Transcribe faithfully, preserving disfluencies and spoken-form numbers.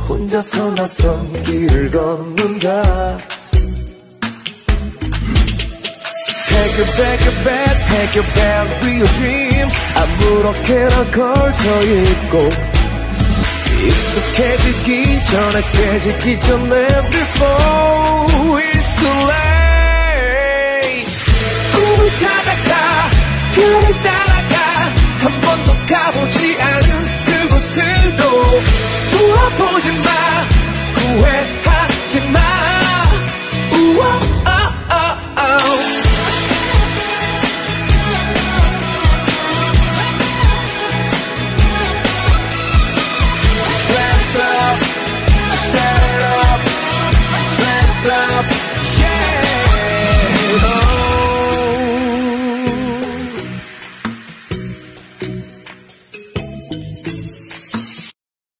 혼자서 낯선 길을 걷는다. Take it back, it back, take it back with your dreams. 아무렇게나 걸쳐있고 익숙해지기 전에 깨지기 전에 Before it's too late. 꿈을 찾아가 별을 따라가 한 번도 가보지 않은 그곳으로